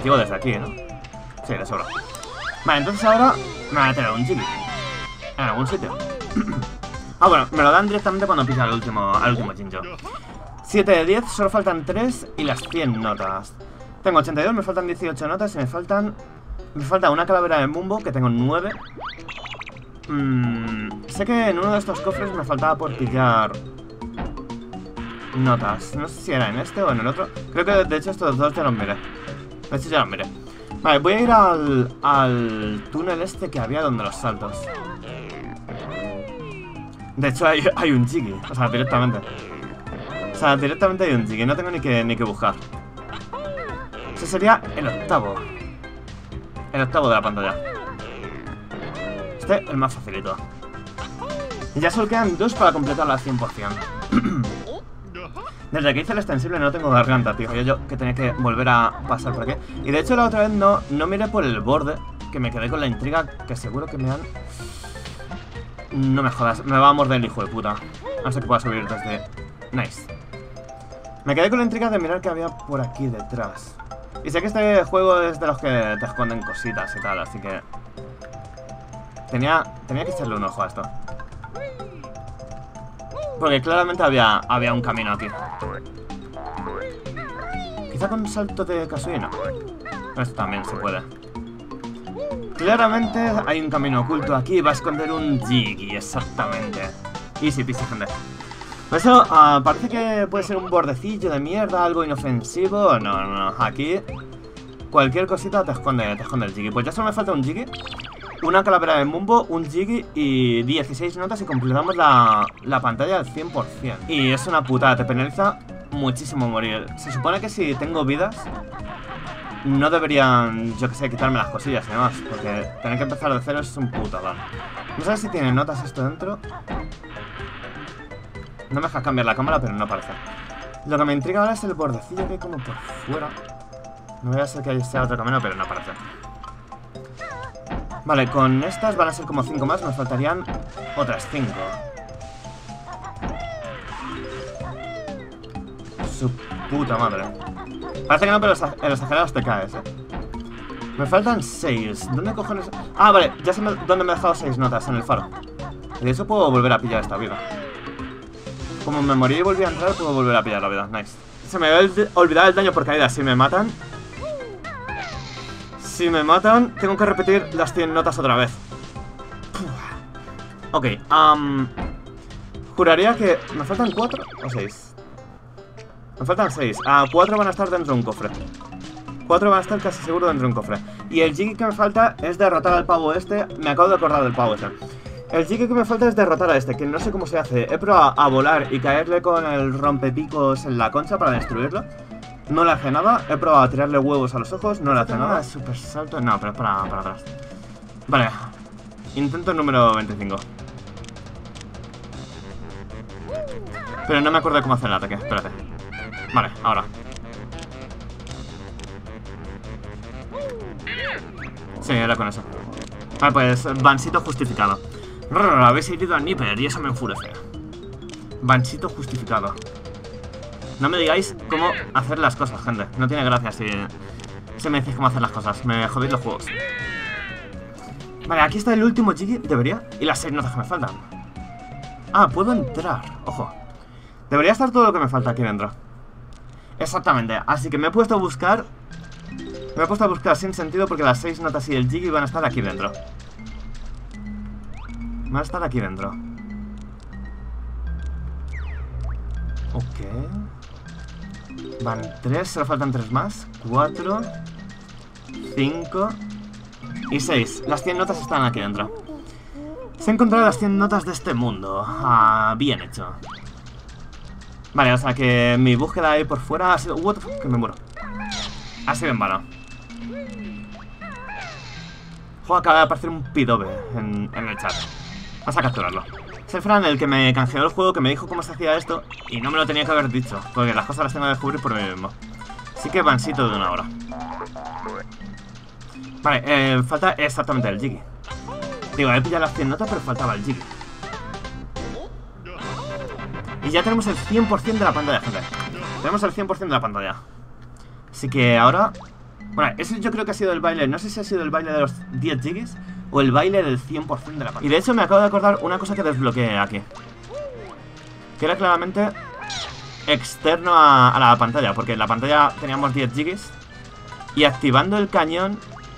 efectivo desde aquí, ¿no? Sí, de sobra. Vale, entonces ahora me van a tener un Jiggy en algún sitio. Ah, bueno, me lo dan directamente cuando pisa al último Jinjo. 7 de 10, solo faltan 3 y las 100 notas. Tengo 82, me faltan 18 notas y me falta una calavera de Mumbo, que tengo 9. Sé que en uno de estos cofres me faltaba por pillar notas. No sé si era en este o en el otro. Creo que de hecho estos dos ya los miré. De hecho ya los miré. Vale, voy a ir al túnel este que había donde los saltos. De hecho hay un Jiggy, o sea, directamente. O sea, directamente hay un Jiggy, no tengo ni que buscar. Ese sería el octavo. El octavo de la pantalla. Este, el más facilito. Y ya solo quedan 2 para completarla al 100%. Desde que hice el extensible no tengo garganta, tío. Yo que tenía que volver a pasar por aquí. Y de hecho la otra vez no miré por el borde, que me quedé con la intriga, que seguro que me han... No me jodas, me va a morder el hijo de puta. No sé que pueda subir desde... Nice. Me quedé con la intriga de mirar qué había por aquí detrás. Y sé que este juego es de los que te esconden cositas y tal, así que... Tenía que echarle un ojo a esto. Porque claramente había un camino aquí. Quizá con un salto de Kasui, esto también se puede. Claramente hay un camino oculto aquí. Va a esconder un Jiggy, exactamente. Easy peasy, gente. Por eso, parece que puede ser un bordecillo de mierda, algo inofensivo. No. Aquí cualquier cosita te esconde el Jiggy. Pues ya solo me falta un Jiggy, una calavera de Mumbo, un Jiggy y 16 notas y completamos la pantalla al 100%. Y es una putada, te penaliza muchísimo morir. Se supone que si tengo vidas no deberían, yo que sé, quitarme las cosillas y demás, porque tener que empezar de cero es un putadón. No sé si tiene notas esto dentro. No me deja cambiar la cámara, pero no parece. Lo que me intriga ahora es el bordecillo que hay como por fuera. No voy a ser que ahí sea otro camino, pero no parece. Vale, con estas van a ser como 5 más. Me faltarían otras 5. Su puta madre. Parece que no, pero en los acelerados te caes, Me faltan 6. ¿Dónde cojones? Ah, vale, ya sé dónde me he dejado 6 notas, en el faro. Y de eso puedo volver a pillar esta vida. Como me morí y volví a entrar, puedo volver a pillar la vida. Nice. Se me había olvidado el daño por caída. Si me matan, tengo que repetir las 100 notas otra vez. Ok, juraría que... ¿Me faltan 4 o 6? Me faltan 6. 4 van a estar dentro de un cofre. 4 van a estar casi seguro dentro de un cofre. Y el Jiggy que me falta es derrotar al pavo este. Me acabo de acordar del pavo este. El Jiggy que me falta es derrotar a este, que no sé cómo se hace. He probado a volar y caerle con el rompepicos en la concha para destruirlo. No le hace nada. He probado a tirarle huevos a los ojos. No le hace nada. Super salto. No, pero es para atrás. Vale. Intento número 25. Pero no me acuerdo de cómo hacer el ataque. Espérate. Vale, ahora. Sí, era con eso. Vale, pues Bansito justificado. Habéis herido a Nipper y eso me enfurece. Bansito justificado. No me digáis cómo hacer las cosas, gente. No tiene gracia si me decís cómo hacer las cosas. Me jodéis los juegos. Vale, aquí está el último Jiggy, debería. Y las 6 notas que me faltan. Puedo entrar. Ojo. Debería estar todo lo que me falta aquí dentro. Exactamente. Así que me he puesto a buscar. Me he puesto a buscar sin sentido porque las 6 notas y el Jiggy van a estar aquí dentro. Van a estar aquí dentro. Ok. Van 3, solo faltan 3 más. 4 5 y 6. Las 100 notas están aquí dentro. Se han encontrado las 100 notas de este mundo. Bien hecho. Vale, o sea que mi búsqueda ahí por fuera ha sido... What the fuck, que me muero. Ha sido en vano. Joder, acaba de aparecer un pidobe en el chat. Vas a capturarlo. Es el Fran el que me canjeó el juego, que me dijo cómo se hacía esto y no me lo tenía que haber dicho, porque las cosas las tengo que descubrir por mí mismo. Así que Bansito de 1 hora. Vale, falta exactamente el Jiggy. Digo, he pillado las 100 notas, pero faltaba el Jiggy. Y ya tenemos el 100% de la pantalla, gente. Tenemos el 100% de la pantalla. Así que ahora Bueno, ese yo creo que ha sido el baile. No sé si ha sido el baile de los 10 Jiggies o el baile del 100% de la pantalla. Y de hecho me acabo de acordar una cosa que desbloqueé aquí, que era claramente externo a la pantalla, porque en la pantalla teníamos 10 Jiggies. Y activando el cañón...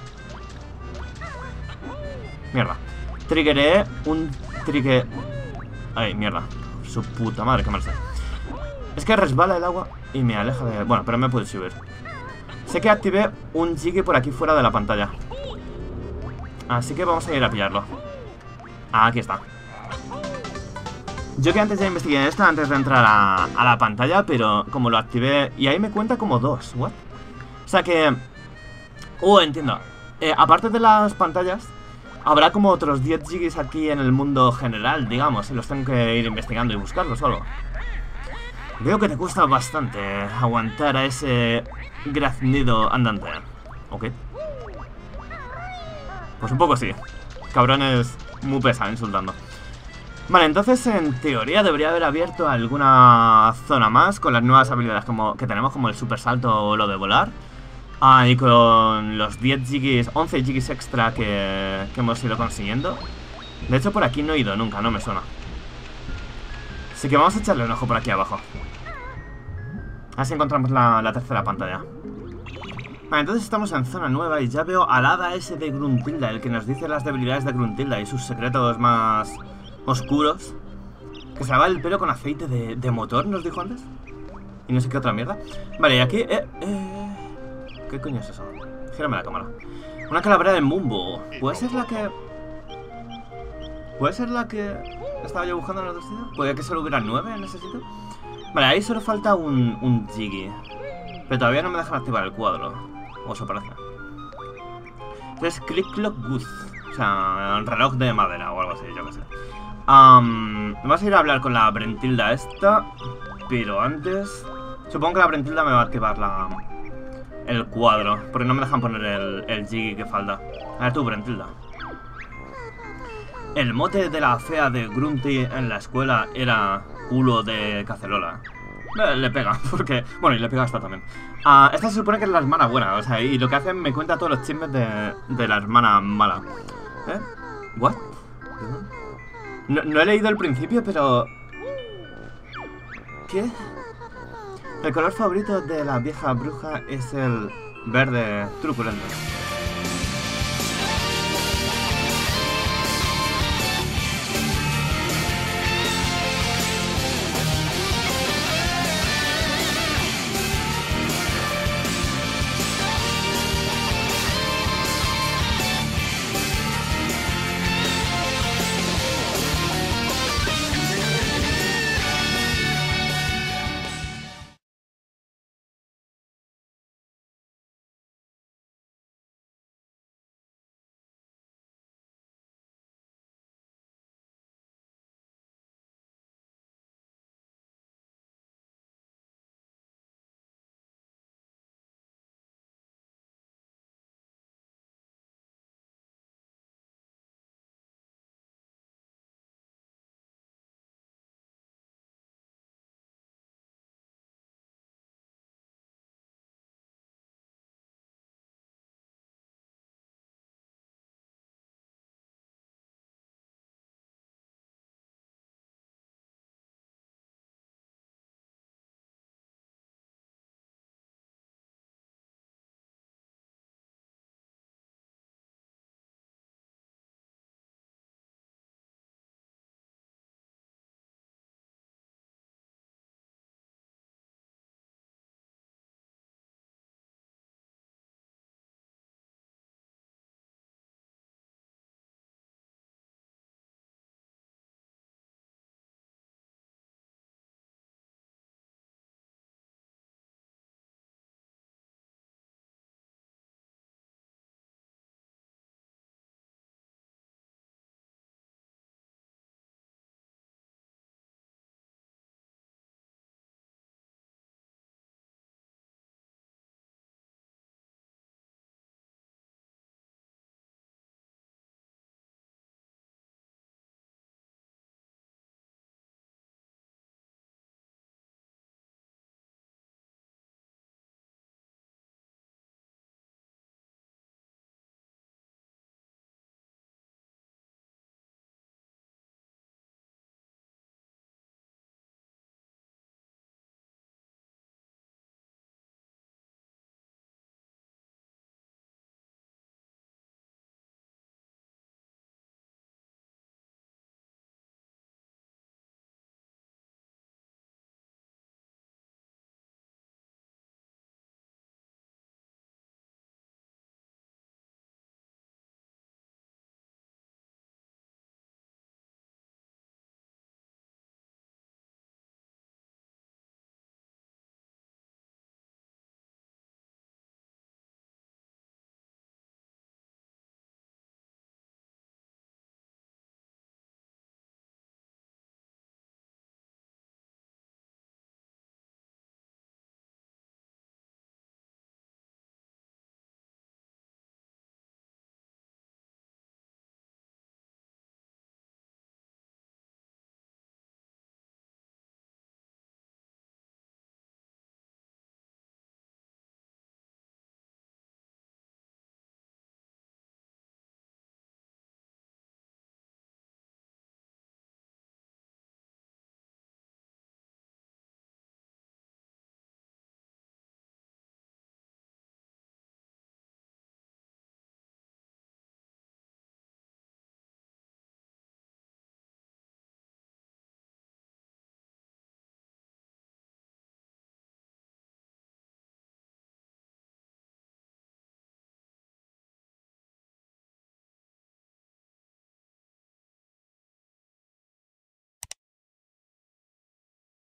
Mierda. Triggeré un trigger... Ay, mierda. Su puta madre, qué mal sé. Es que resbala el agua y me aleja de... Bueno, pero me puedo subir. Sé que activé un Jiggy por aquí fuera de la pantalla, así que vamos a ir a pillarlo. Aquí está. Yo que antes ya investigué esto antes de entrar a la pantalla, pero como lo activé... Y ahí me cuenta como 2. ¿What? O sea que... entiendo. Aparte de las pantallas, habrá como otros 10 Jiggies aquí en el mundo general, digamos, y los tengo que ir investigando y buscarlos solo. Veo que te cuesta bastante aguantar a ese graznido andante. Ok. Pues un poco sí. Cabrón es muy pesado insultando. Vale, entonces en teoría debería haber abierto alguna zona más con las nuevas habilidades que tenemos, como el super salto o lo de volar. Y con los 10 Jiggies, 11 Jiggies extra que hemos ido consiguiendo. De hecho por aquí no he ido nunca, no me suena. Así que vamos a echarle un ojo por aquí abajo. A ver si encontramos la tercera pantalla. Vale, entonces estamos en zona nueva y ya veo al hada ese de Gruntilda, el que nos dice las debilidades de Gruntilda y sus secretos más oscuros. Que se lava el pelo con aceite de motor, nos dijo antes. Y no sé qué otra mierda. Vale, y aquí... ¿Qué coño es eso? Gírame la cámara. Una calavera de Mumbo. ¿Puede ser la que...? ¿Puede ser la que estaba yo buscando en el otro sitio? ¿Podría que solo hubiera 9 en ese sitio? Vale, ahí solo falta un Jiggy. Pero todavía no me dejan activar el cuadro. O eso parece. Entonces, Click Clock Goose. O sea, el reloj de madera o algo así, yo qué sé. Vamos a ir a hablar con la Brentilda esta. Pero antes... Supongo que la Brentilda me va a activar el cuadro. Porque no me dejan poner el Jiggy que falta. A ver tú, Brentilda. El mote de la fea de Grunty en la escuela era culo de cacerola. Le pega, porque... Bueno, y le pega esta también. Esta se supone que es la hermana buena, o sea, y lo que hacen me cuenta todos los chismes de la hermana mala. ¿Eh? ¿What? No he leído el principio, pero... ¿Qué? El color favorito de la vieja bruja es el verde truculento.